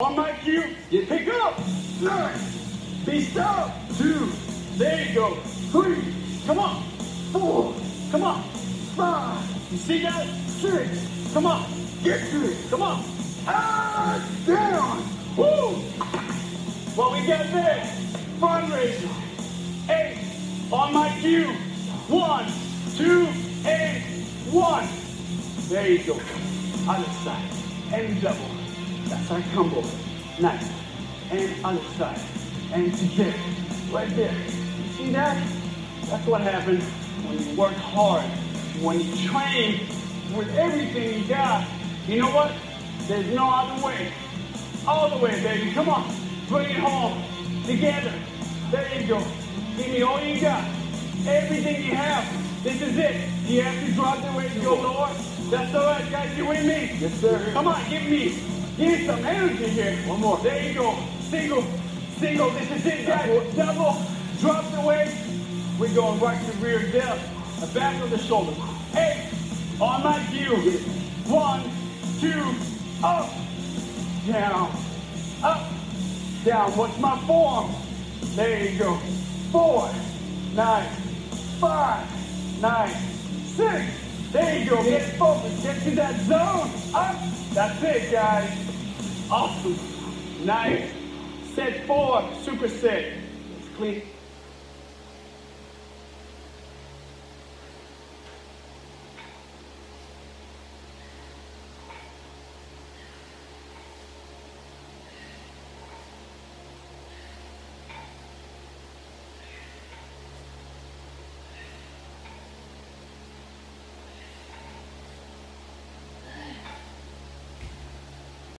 On my cue, you pick up. 9. Be stop. 2. There you go. 3. Come on. 4. Come on. 5. You see that? 6. Come on. Get to it. Come on. Down. Woo. What we got there? Fundraiser. 8. On my cue. 1, 2, and 1. There you go. Other side. And double. That's our combo. Nice. And other side. And together. Right there. You see that? That's what happens when you work hard. When you train with everything you got. You know what? There's no other way. All the way, baby. Come on. Bring it home. Together. There you go. Give me all you got. Everything you have. This is it. You have to drop the weight and go lower. That's all right, guys. You with me? Yes, sir. Come on, give me some energy here. One more. There you go. Single. This is it, guys. Double. Drop the weight. We're going right to rear delt. The back of the shoulder. 8. On my cue. 1, 2, up, down, up, down. What's my form? There you go. 4, 9, 5, 9, 6. There you go. Get focused. Get to that zone. Up. That's it, guys. Awesome. Nice. Set 4. Super set. It's clean.